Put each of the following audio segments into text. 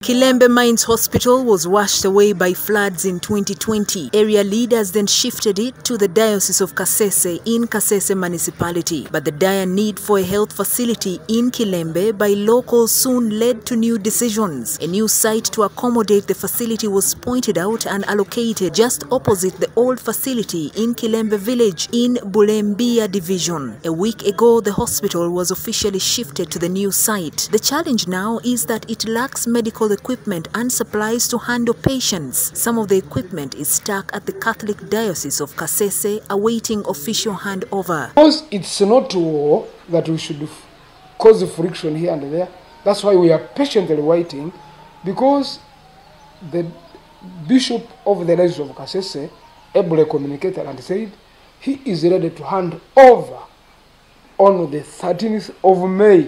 Kilembe Mines Hospital was washed away by floods in 2020. Area leaders then shifted it to the Diocese of Kasese in Kasese Municipality. But the dire need for a health facility in Kilembe by locals soon led to new decisions. A new site to accommodate the facility was pointed out and allocated just opposite the old facility in Kilembe village in Bulembia division. A week ago, the hospital was officially shifted to the new site. The challenge now is that it lacks medical equipment and supplies to handle patients. Some of the equipment is stuck at the Catholic Diocese of Kasese awaiting official handover. Because it's not war that we should cause friction here and there. That's why we are patiently waiting, because the Bishop of the Diocese of Kasese ably communicated and said he is ready to hand over on the 13th of May,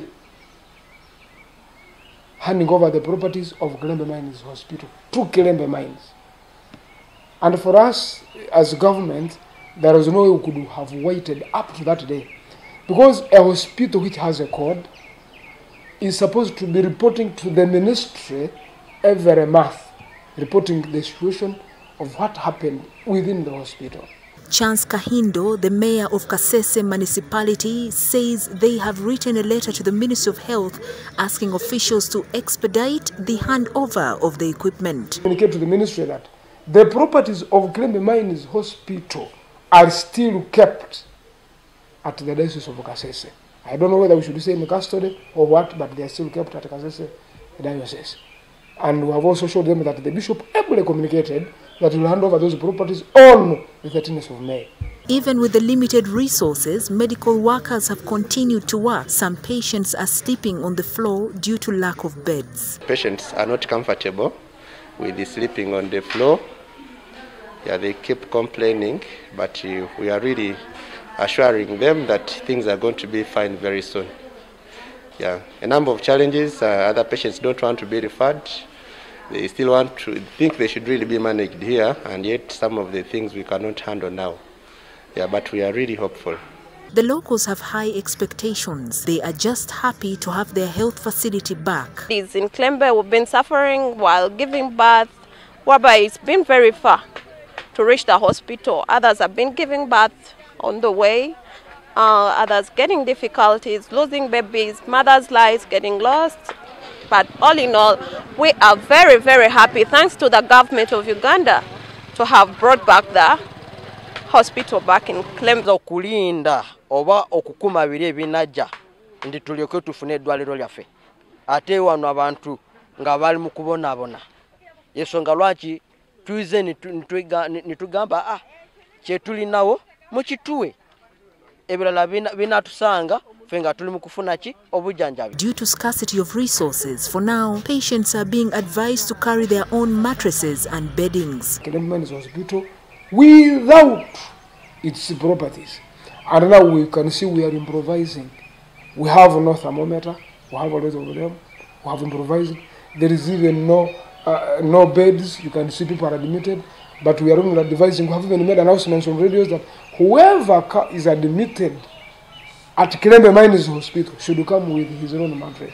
handing over the properties of Kilembe Mines Hospital to Kilembe Mines. And for us as government, there is no way we could have waited up to that day, because a hospital which has a code is supposed to be reporting to the ministry every month, reporting the situation of what happened within the hospital. Chance Kahindo, the mayor of Kasese Municipality, says they have written a letter to the Ministry of Health asking officials to expedite the handover of the equipment. Communicate to the ministry that the properties of Kilembe Mines Hospital are still kept at the Diocese of Kasese. I don't know whether we should say in custody or what, but they are still kept at Kasese Diocese. And we have also showed them that the bishop ably communicated that will hand over those properties on the 13th of May. Even with the limited resources, medical workers have continued to work. Some patients are sleeping on the floor due to lack of beds. Patients are not comfortable with the sleeping on the floor. Yeah, they keep complaining, but we are really assuring them that things are going to be fine very soon. Yeah, a number of challenges. Other patients don't want to be referred. They still want to think they should really be managed here, and yet some of the things we cannot handle now. Yeah, but we are really hopeful. The locals have high expectations. They are just happy to have their health facility back. In Kilembe, we've been suffering while giving birth, whereby it's been very far to reach the hospital. Others have been giving birth on the way. Others getting difficulties, losing babies, mothers' lives getting lost. But all in all, we are very, very happy, thanks to the government of Uganda, to have brought back the hospital back in Kilembe. Okulinda oba okukuma biri ebinajja ndi tulyoke tufune eddwaliro lyaffe. Ate wano abantu nga bali mu kubonaabona. Yensonga lwaki tuize nitugamba kyetulinawo mukituwe. Ebirala binatusanga. Due to scarcity of resources, for now, patients are being advised to carry their own mattresses and beddings. Kilembe Mines Hospital without its properties. And now we can see we are improvising. We have no thermometer, we have a lot of them, we have improvising. There is even no beds, you can see people are admitted, but we are only advising. We have even made announcements on radios that whoever is admitted at Kilembe Mines Hospital should come with his own mattress.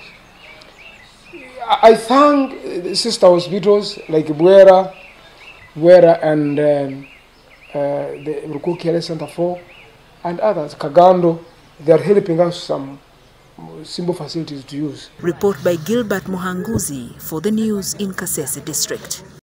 I thank sister hospitals like Bwera and the Rukuki Health Center 4 and others, Kagando. They are helping us some simple facilities to use. Report by Gilbert Muhanguzi for the news in Kasese District.